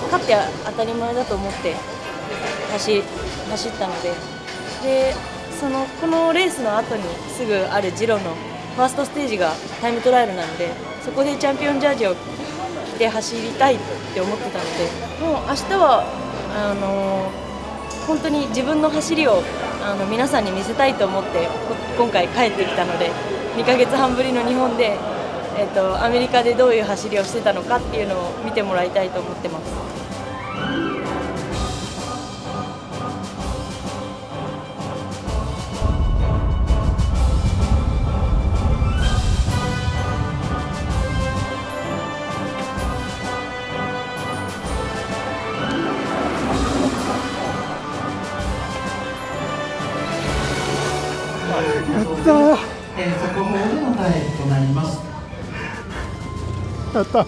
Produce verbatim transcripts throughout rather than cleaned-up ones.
勝って当たり前だと思って走走ったので、でそのこのレースの後にすぐあるジロのファーストステージがタイムトライアルなので、そこでチャンピオンジャージを着て走りたいって思ってたので、もう明日はあのー、本当に自分の走りをあの皆さんに見せたいと思って今回帰ってきたので、にかげつはんぶりの日本で、えっと、アメリカでどういう走りをしてたのかっていうのを見てもらいたいと思ってます。 やったー。えー、速報でのタイムとなります。 やった。よか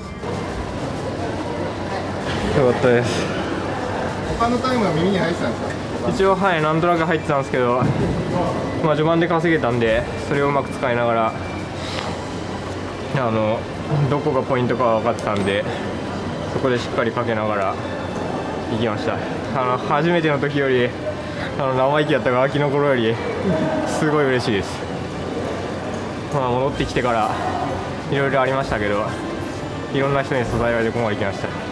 ったです。 他のタイムは耳に入ってたんですか？ 一応はい、なんとなく入ってたんですけど、まあ序盤で稼げたんで、それをうまく使いながら、あのどこがポイントかは分かってたんで、そこでしっかりかけながら行きました。あの初めての時より。あの生意気やったガキの頃よりすごい嬉しいです。まあ、戻ってきてからいろいろありましたけど、いろんな人に支えられてここまで来ました。